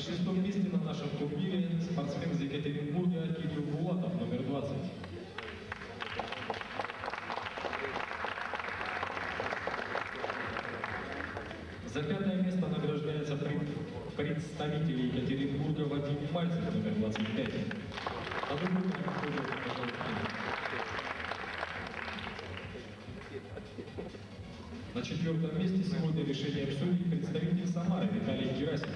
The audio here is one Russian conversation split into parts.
шестом месте на нашем турнире спортсмен из Екатеринбурга Кирилл Булатов, номер 20. За пятое место награждается представитель Екатеринбурга Вадим Мальцев, номер 25. На четвертом месте сегодня решением судей представитель Самары Виталий Герасимов.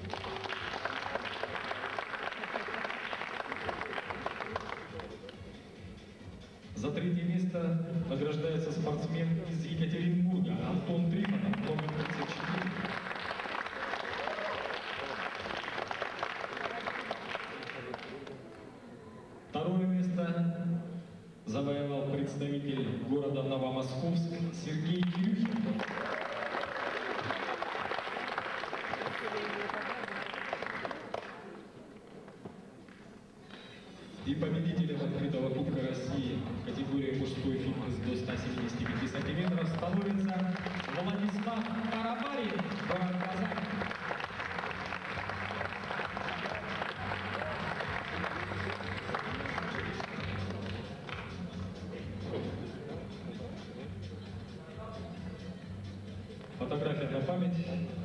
За третье место награждается спортсмен из Екатеринбурга Антон Трифонов, номер 34. Второе место завоевал представитель города Новомосковск Сергей Кирюхин. И победителем открытого Кубка России в категории мужской фитнес до 175 сантиметров становится Владислав Карабарин, город Казань. Фотография на память.